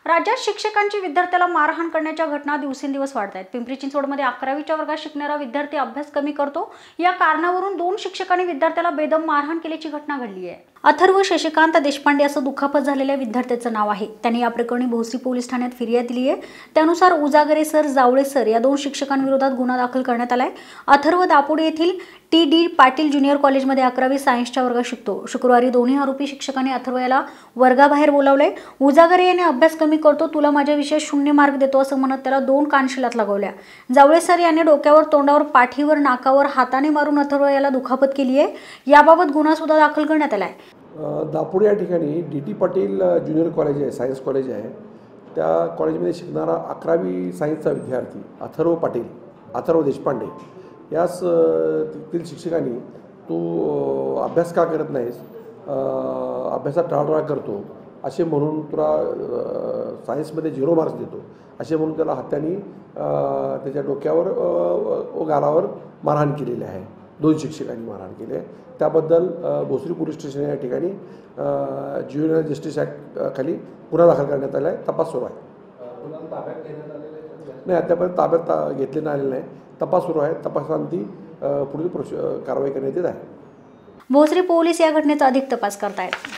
राज्यात शिक्षकांची विद्यार्थ्याला मारहाण करण्याच्या घटना दिवसेंदिवस वाढत आहेत। पिंपरी चिंचवडमध्ये 11वीच्या वर्गात शिकणारा विद्यार्थी अभ्यास कमी करतो या कारणावरून 2 शिक्षकांनी विद्यार्थ्याला बेदम मारहाण केल्याची घटना घडली आहे। अथर्व शशिकांत देशपांडे असं दुखापत झालेल्या विद्यार्थ्याचं नाव आहे। त्यांनी या प्रकरणी भोसरी पोलीस ठाण्यात फिर्याद दिली आहे। त्यानुसार उजागरे सर, जावळे सर या 2 शिक्षकांविरोधात गुन्हा दाखल करण्यात आलाय। अथर्व दापोडे येथील टी.डी. पाटील ज्युनियर कॉलेजमध्ये 11वी सायन्सच्या वर्गात शिकतो। शुक्रवारी दोन्ही आरोपी शिक्षकांनी अथर्व याला वर्गाबाहेर बोलावले। उजागरे याने अभ्यास कमी करतो, तुला माझ्या विषयात 0 मार्क देतो असं म्हणत त्याला 2 कानशिलात लगवल्या। जावळे सर याने डोक्यावर, तोंडावर, पाठीवर, नाकावर हाताने मारून अथर्व याला दुखापत केली आहे। याबाबत गुन्हा सुद्धा दाखल करण्यात आलाय। दापोडे या ठिकाणी डी.टी. पाटील ज्युनियर कॉलेज आहे, सायन्स कॉलेज आहे। त्या कॉलेजमध्ये शिकणारा 11वी सायन्सचा विद्यार्थी अथर्व देशपांडे यास तिथील शिक्षकांनी तू अभ्यास का करत नाहीस, अभ्यासात टाळाटाळ करतो असे म्हणून तुला सायन्समध्ये 0 मार्क्स देतो असे म्हणून त्याला हाताने त्याच्या डोक्यावर व गालावर मारहाण केलेली आहे। 2 शिक्षकांनी मारहाण केली आहे। त्याबद्दल भोसरी पोलीस स्टेशन या ठिकाणी ज्युनियर जस्टिस ॲक्ट खाली गुन्हा दाखल करण्यात आला आहे। तपास सुरू आहे। नाही, आतापर्यंत ताब्यात घेतले आलेलं नाही। तपास सुरू आहे। तपासांती पुढील कारवाई करण्यात येत आहे। भोसरी पोलीस या घटनेचा अधिक तपास करत आहेत।